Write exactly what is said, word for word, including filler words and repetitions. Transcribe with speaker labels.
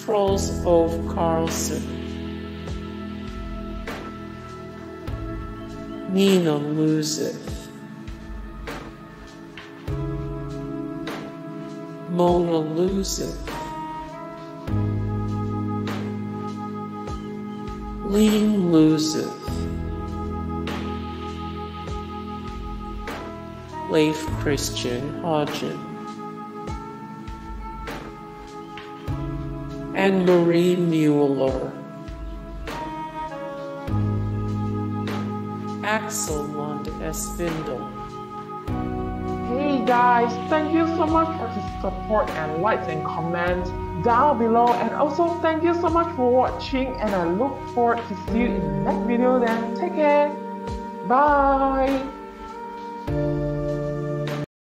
Speaker 1: Truls Ove Karlsen, Lene Lseth, Mueller Lseth, Lene Lseth, Leif Kristian Haugen, and Mueller, Aksel, Lund, Svindal.
Speaker 2: Hey guys, thank you so much for the support and likes and comments down below, and also thank you so much for watching, and I look forward to see you in the next video then. Take care. Bye.